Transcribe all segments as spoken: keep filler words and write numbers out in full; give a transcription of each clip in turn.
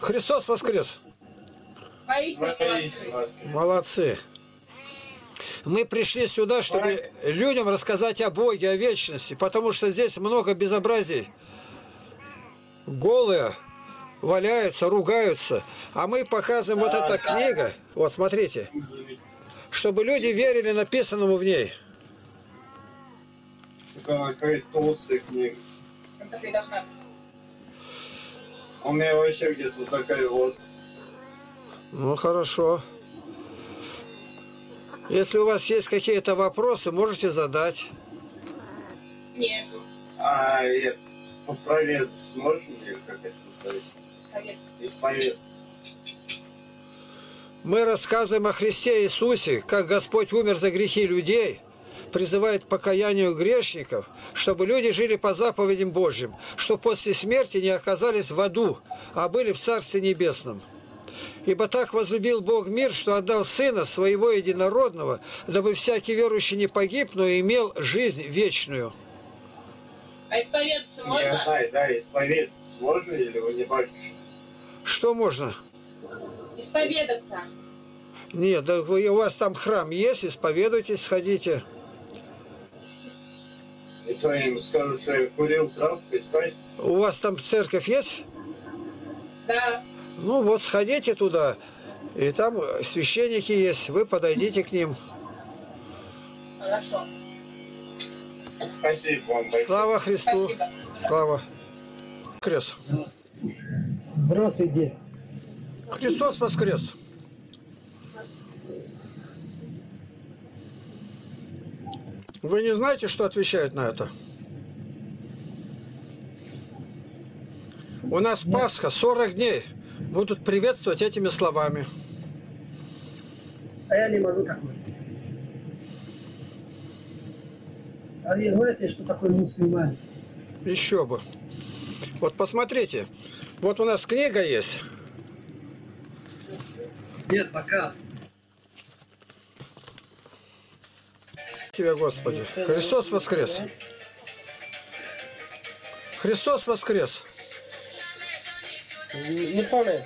Христос воскрес! Молодцы! Мы пришли сюда, чтобы людям рассказать о Боге, о вечности, потому что здесь много безобразий. Голые валяются, ругаются. А мы показываем вот эта книга, вот смотрите, чтобы люди верили написанному в ней. Такая какая-то толстая книга. Так и должна быть. У меня вообще где-то вот такая вот. Ну хорошо. Если у вас есть какие-то вопросы, можете задать. Нет. А это, поправец можно или как это называется? Исповедаться. Мы рассказываем о Христе Иисусе, как Господь умер за грехи людей, призывает к покаянию грешников, чтобы люди жили по заповедям Божьим, чтобы после смерти не оказались в аду, а были в Царстве Небесном. Ибо так возлюбил Бог мир, что отдал Сына Своего Единородного, дабы всякий верующий не погиб, но имел жизнь вечную. А исповедаться можно? Я знаю, да, исповедаться можно или вы не батюшка? Что можно? Исповедаться. Нет, да вы, у вас там храм есть, исповедуйтесь, сходите. И то я им скажу, что я курил травку и спать. У вас там церковь есть? Да. Ну вот сходите туда, и там священники есть, вы подойдите к ним. Хорошо. Спасибо вам большое. Слава Христу! Спасибо. Слава! Крест! Здравствуйте. Христос воскрес! Вы не знаете, что отвечают на это? У нас Пасха, сорок дней. Будут приветствовать этими словами. А я не могу такой. А вы знаете, что такое мусульмане? Еще бы. Вот посмотрите. Вот у нас книга есть. Нет, пока. Тебя, Господи. Христос воскрес. Христос воскрес. Не помню.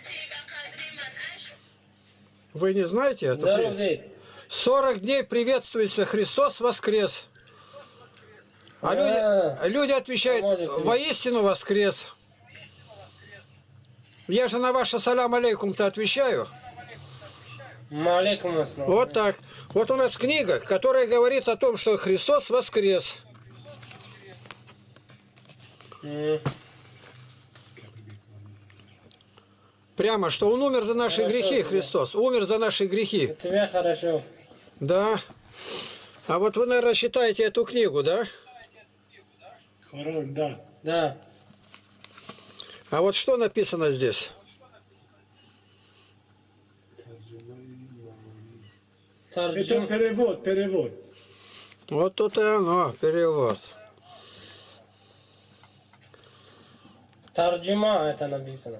Вы не знаете это? Здоров день. сорок дней приветствуется Христос воскрес. А, А, люди, люди отвечают, поможете. воистину воскрес. Я же на ваше салям алейкум-то отвечаю. Малейкум ассалам. Вот так. Вот у нас книга, которая говорит о том, что Христос воскрес. М. Прямо, что Он умер за наши Хорошо, грехи, да. Христос. Умер за наши грехи. У тебя хорошо. Да. А вот вы, наверное, читаете эту книгу, да? Хорошо, да. Да. А вот что написано здесь? Это Тарджум. перевод, перевод. Вот тут и оно, перевод. Тарджума это написано.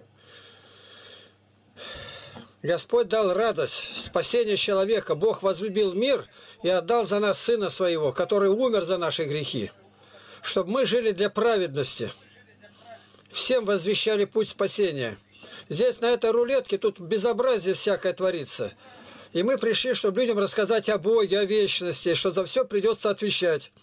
Господь дал радость, спасение человека. Бог возлюбил мир и отдал за нас Сына Своего, который умер за наши грехи, чтобы мы жили для праведности. Всем возвещали путь спасения. Здесь, на этой рулетке, тут безобразие всякое творится. И мы пришли, чтобы людям рассказать о Боге, о вечности, что за все придется отвечать.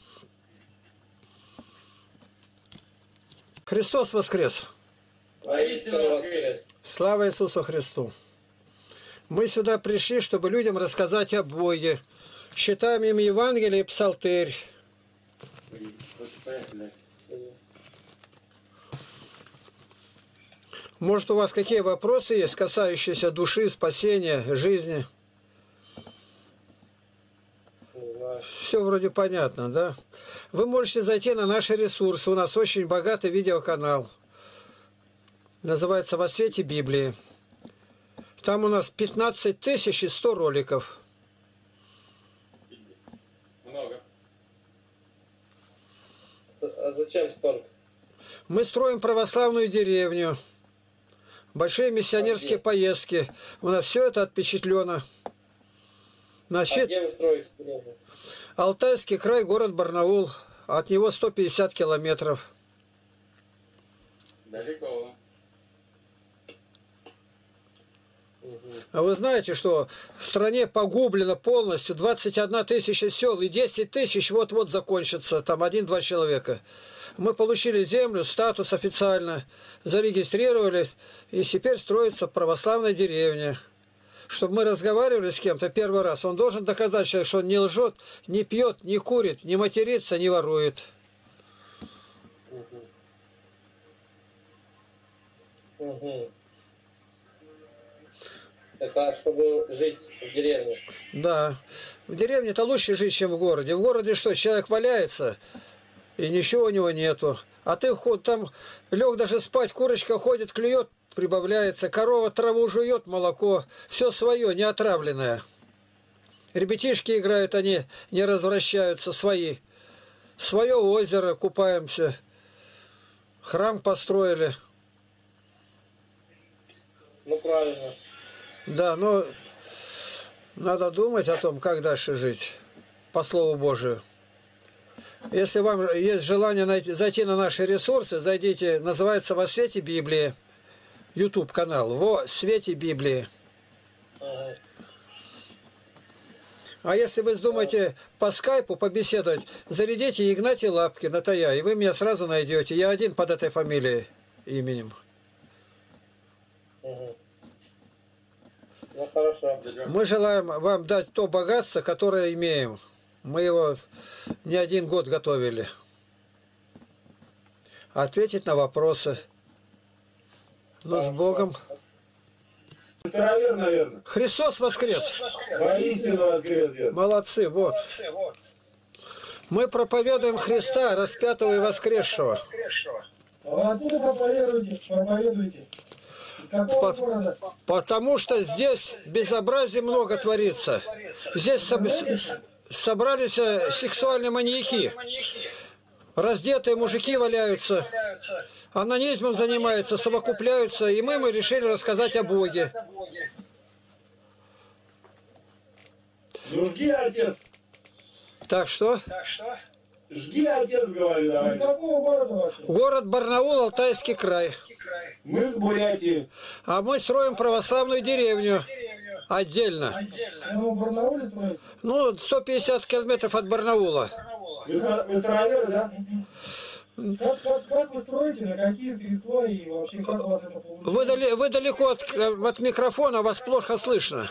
Христос воскрес! Воистину воскрес. Слава Иисусу Христу! Мы сюда пришли, чтобы людям рассказать о Боге. Читаем им Евангелие и Псалтырь. Может, у вас какие вопросы есть, касающиеся души, спасения, жизни? Все вроде понятно, да? Вы можете зайти на наши ресурсы. У нас очень богатый видеоканал. Называется «Во свете Библии». Там у нас пятнадцать тысяч и сто роликов. Много. А зачем столько? Мы строим православную деревню. Большие миссионерские А где? поездки. У нас все это отпечатлено. Значит, А где вы строите деревню? Алтайский край, город Барнаул. От него сто пятьдесят километров. Далеко. А вы знаете, что в стране погублено полностью двадцать одна тысяча сел и десять тысяч вот-вот закончится, там один-два человека. Мы получили землю, статус официально, зарегистрировались, и теперь строится православная деревня. Чтобы мы разговаривали с кем-то первый раз, он должен доказать человек, что он не лжет, не пьет, не курит, не матерится, не ворует. Угу. Угу. Это чтобы жить в деревне. Да. В деревне это лучше жить, чем в городе. В городе что, человек валяется, и ничего у него нету. А ты там лег даже спать, курочка ходит, клюет, прибавляется, корова траву жует, молоко. Все свое, не отравленное. Ребятишки играют, они не развращаются, свои. Свое озеро, купаемся. Храм построили. Ну, правильно. Да, но надо думать о том, как дальше жить, по Слову Божию. Если вам есть желание найти, зайти на наши ресурсы, зайдите, называется «Во свете Библии», YouTube-канал, «Во свете Библии». Ага. А если вы вздумаете по скайпу побеседовать, зарядите Игнатий Лапкин, это я, и вы меня сразу найдете. Я один под этой фамилией, именем. Ага. Ну, хорошо. Мы желаем вам дать то богатство, которое имеем. Мы его не один год готовили. Ответить на вопросы. Ну, с Богом. Старовер, наверное. Христос воскрес. Воистину воскрес, дед. Молодцы, вот. Мы проповедуем Христа, распятого и воскресшего. А вы откуда проповедуете? Проповедуете? Из какого По- города? Потому что здесь безобразия много творится. Здесь соб- собрались э, сексуальные маньяки. Раздетые мужики валяются. Анонизмом занимаются, совокупляются. И мы, мы решили рассказать о Боге. Ну, жги, отец. Так что? Жги, отец, говорю, Из давай. какого города вообще? Город Барнаул, Алтайский край. Мы с Бурятии. А мы строим православную деревню. Отдельно. Ну, в Барнауле строите? Ну, сто пятьдесят километров от Барнаула. Вы, стар- вы староверы, да? Как, как, как вы строите, на какие средства и вообще как у вас это получается? Вы, дали- вы далеко от, от микрофона, вас плохо слышно.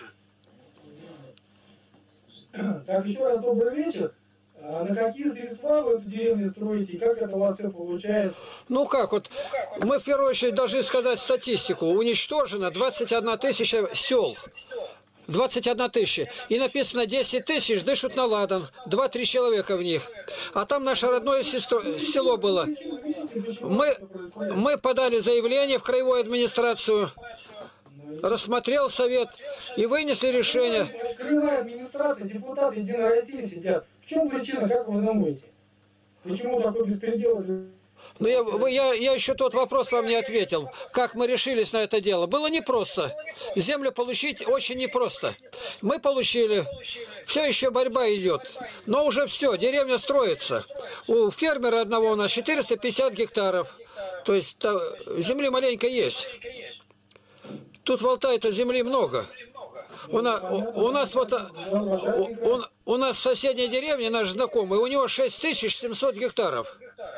Так, еще раз добрый вечер. А на какие средства вы эту деревню строите и как это у вас все получается? Ну как, вот мы в первую очередь должны сказать статистику. Уничтожено двадцать одна тысяча сел. двадцать одна тысяча. И написано десять тысяч дышат на ладан. два-три человека в них. А там наше родное сестро, село было. Мы, мы подали заявление в краевую администрацию. Рассмотрел совет и вынесли решение. Краевая администрация, депутаты Единой России сидят. В чем причина, как вы думаете? Почему такой беспредел? Но я, вы- я, я еще тот вопрос вам не ответил. Как мы решились на это дело? Было непросто. Землю получить очень непросто. Мы получили. Все еще борьба идет. Но уже все, деревня строится. У фермера одного у нас четыреста пятьдесят гектаров. То есть та- земли маленько есть. Тут в Алтае-то земли много. У, на- у- у нас вот а, у, у- у нас в соседней деревне наш знакомый, у него шесть тысяч семьсот гектаров.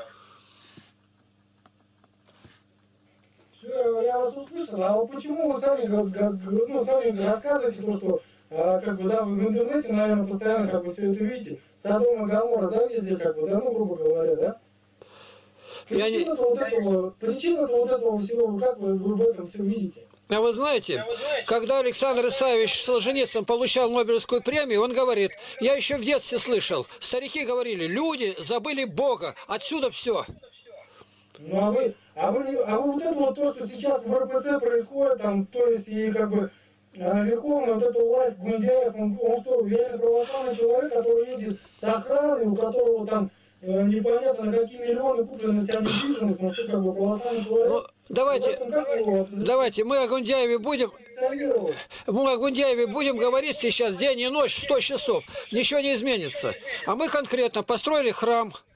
Все, я вас услышал, а вот почему вы сами, г- г- ну, сами рассказываете то, что а, как бы, да, вы в интернете, наверное, постоянно как бы все это видите. Содом и Гоморра, да, везде, как бы, да, ну, грубо говоря, да? Я не- Причина-то вот этого, причина-то вот этого всего, вы как вы, вы в этом все видите? А вы знаете, когда Александр Исаевич Солженицын получал Нобелевскую премию, он говорит, я еще в детстве слышал, старики говорили, люди забыли Бога, отсюда все. Ну а вы, а вы, не- а вы вот это вот то, что сейчас в эр пэ цэ происходит, там, то есть и как бы а, верховная вот эта власть Гундяев, он, он что, реально православный человек, который едет с охраной, у которого там э, непонятно на какие миллионы куплена вся недвижимость, но что как бы православный человек. Ну, давайте, В этом как вы его давайте, мы о Гундяеве будем, позиционировали? мы о Гундяеве будем говорить сейчас день и ночь, сто часов, ничего не изменится. А мы конкретно построили храм,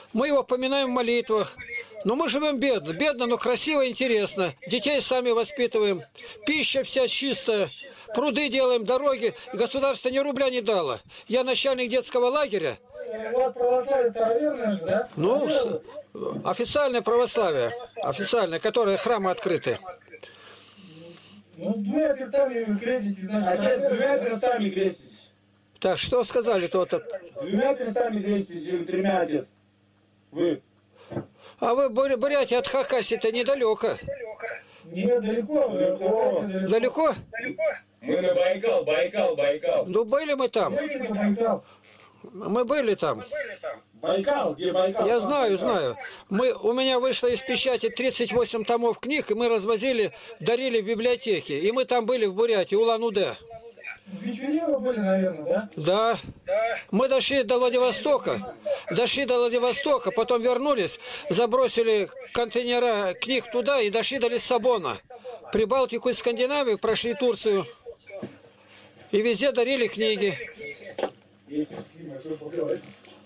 Мы его поминаем в молитвах. Но мы живем бедно. Бедно, но красиво и интересно. Детей сами воспитываем. Пища вся чистая. Пруды делаем, дороги. Государство ни рубля не дало. Я начальник детского лагеря. У вас православие староверное же, да? Ну, с- официальное православие. Официальное, которое храмы открыты. Ну, двумя перстами вы креститесь, значит, Отец, двумя перстами креститесь. Так, что сказали-то вот это? Двумя перстами креститесь или тремя, отец? Вы. А вы, Буря- Бурятия, от Хакасии-то недалеко. Нет, далеко, Далеко. далеко. Далеко? Мы на Байкал, Байкал, Байкал. Ну, были мы там. Едете на Байкал. Мы были там. Байкал, где Байкал? Я А, знаю, Байкал. знаю. Мы, у меня вышло из печати тридцать восемь томов книг, и мы развозили, дарили в библиотеке. И мы там были в Бурятии, Улан-Удэ. В Бичуне вы были, наверное, да? Да. Мы дошли до Владивостока. Дошли до Владивостока, потом вернулись, забросили контейнера книг туда и дошли до Лиссабона. Прибалтику и Скандинавию, прошли Турцию. И везде дарили книги. Есть с кем, а что поговорить?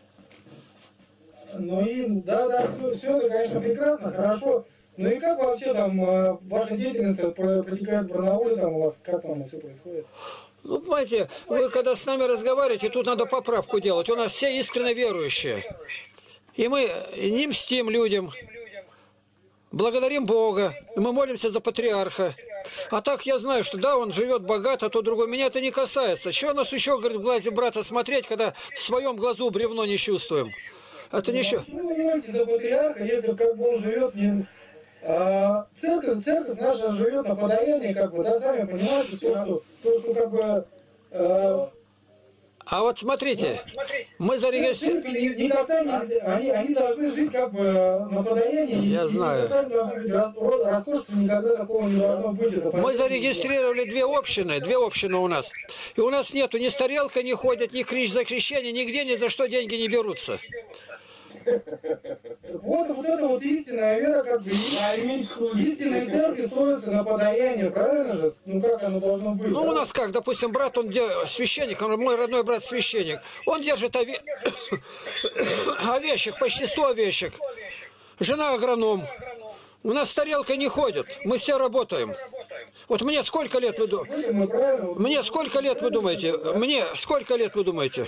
Ну и, да, да, все, это, конечно, прекрасно, хорошо. Ну и как вообще там э, ваша деятельность про- протекает в Барнауле, там у вас, как там все происходит? Ну, понимаете, вы когда с нами разговариваете, тут надо поправку делать. У нас все искренне верующие. И мы не мстим людям. Благодарим Бога. Мы молимся за патриарха. А так я знаю, что да, он живет богато, а то другой. Меня это не касается. Чего нас еще, говорит, в глазе брата смотреть, когда в своем глазу бревно не чувствуем? Это ничего. Почему вы молитесь за патриарха, если как бы он живет не... А, церковь, церковь наша живет на подаянии, как бы, да, сами понимаете, то, что, то, что как бы... э, А вот смотрите, мы зарегистрировали... церкви никогда не... Они, они должны жить как бы на подаянии. Я и знаю. никогда не должны быть рас- ро- роскошества, никогда такого не должно быть. Это Мы понятно. зарегистрировали две общины, две общины у нас. И у нас нету ни старелка не ходит, ни крич за крещение, нигде ни за что деньги не берутся. Так вот, вот это вот истинная вера, как бы, и- истинные церкви строятся на подаяние, правильно же? Ну как оно должно быть? Ну, да? у нас как, допустим, брат, он де- священник, он, мой родной брат священник, он держит ове... овечек, почти сто овечек. Жена агроном. У нас старелка не ходит, мы все работаем. Вот мне сколько лет вы думаете? Будем мы правильно? Вот Мне сколько лет вы думаете? Мне сколько лет вы думаете?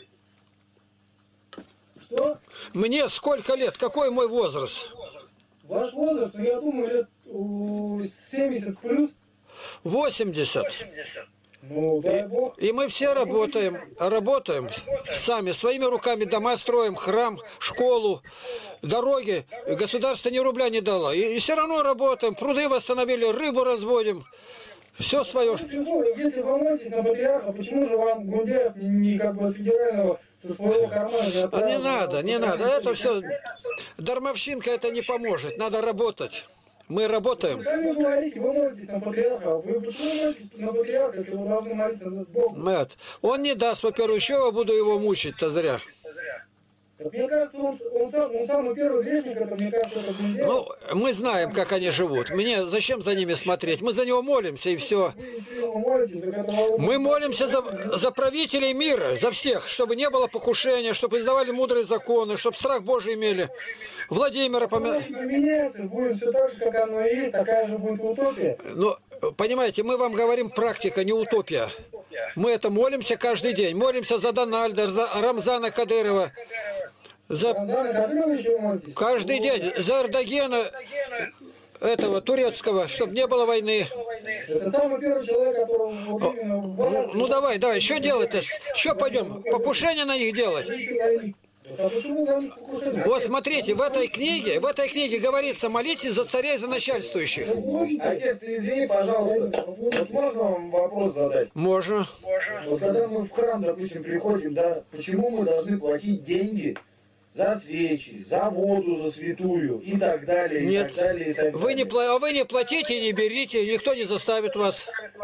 Что? Мне сколько лет? Какой мой возраст? Ваш возраст, ну я думаю, лет у, семьдесят плюс. восемьдесят. Ну, дай бог. И мы все работаем, работаем сами, своими руками дома строим, храм, школу, дороги. Государство ни рубля не дало. И, и все равно работаем, пруды восстановили, рыбу разводим. Все свое. Почему, если вы молитесь на патриарха, почему же вам Гундяев не, не как бы с федерального, со своего кармана не А отправил? не надо, не надо. Это все, дармовщинка это не поможет. Надо работать. Мы работаем. Вы сами говорите, вы молитесь на патриарха. Вы почему молитесь на патриарха, если вы должны молиться на Бога? Мэт, он не даст, во-первых, еще я буду его мучить-то зря. Так мне кажется, он, он, сам, он самый первый грешник, это, мне кажется, это Гундяев. Ну, мы знаем, как они живут. Мне зачем за ними смотреть? Мы за него молимся и все. Вы еще молитесь, так это вам- Мы молимся за, за правителей мира, за всех, чтобы не было покушения, чтобы издавали мудрые законы, чтобы страх Божий имели. Владимира помя... Если поменяется, будет все так же, как оно и есть, такая же будет утопия. Ну, понимаете, мы вам говорим практика, не утопия. Мы это молимся каждый день. Молимся за Дональда, за Рамзана Кадырова, за Рамзана Кадырова еще молитесь? каждый день, за Эрдогена этого турецкого, чтобы не было войны. Это самый первый человек, которого вот именно в Ну, ну давай, давай, что делать-то? Что пойдем? Покушение на них делать? А почему за них покушение? Вот смотрите, в этой книге, в этой книге говорится, молитесь за царей, за начальствующих. Отец, ты извини, пожалуйста, вот можно вам вопрос задать? Можно. Вот когда мы в храм, допустим, приходим, да, почему мы должны платить деньги за свечи, за воду, за святую и так далее, и Нет. так далее, и так Вы не, далее? пла- а вы не платите и не берите, никто не заставит вас.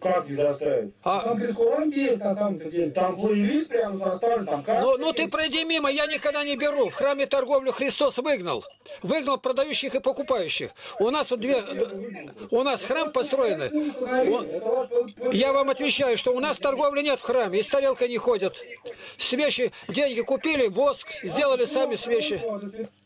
Как не заставить? А, Там прескурант есть на самом-то деле. Там плейлист прямо составлен, там как? ну, ну ты пройди мимо, я никогда не беру. В храме торговлю Христос выгнал. Выгнал продающих и покупающих. У нас вот две... У нас храм построенный. Он- Я вам отвечаю, что у нас торговли нет в храме. И с тарелкой не ходят. Свечи, деньги купили, воск, сделали сами свечи.